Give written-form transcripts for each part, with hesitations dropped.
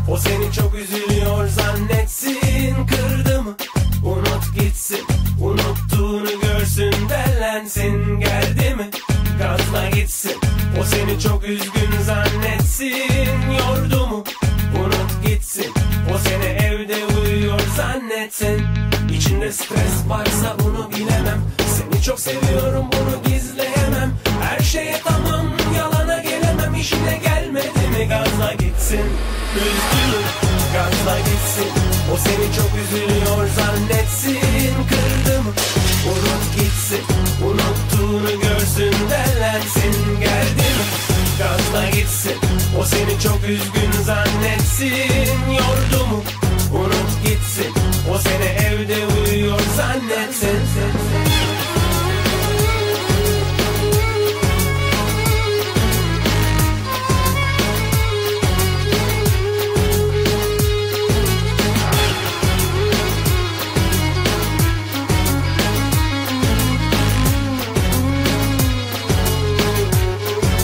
O seni çok üzülüyor zannetsin. Kırdı mı? Unut gitsin. Unuttuğunu görsün, dellensin. Geldi mi? Gazla gitsin. O seni çok üzgün zannetsin. Yordu mu? Unut gitsin. O seni evde uyuyor zannetsin. İçinde stres varsa bunu bilemem. Seni çok seviyorum, bunu gizleyemem. Her şeye tamam, yalana gelemem. İşine gelmedi mi? Gazla gitsin. Üzdü, gazla gitsin. O seni çok üzülüyor zannetsin. Kırdı mı? Unut gitsin. Unuttuğunu görsün, dellensin. Geldi mi? Gazla gitsin. O seni çok üzgün zannetsin. Yordu mu? Unut gitsin. O seni evde uyuyor zannetsin.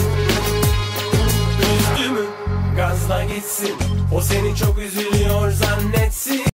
Üzdü mü? Gazla gitsin. O seni çok üzülüyor zannetsin.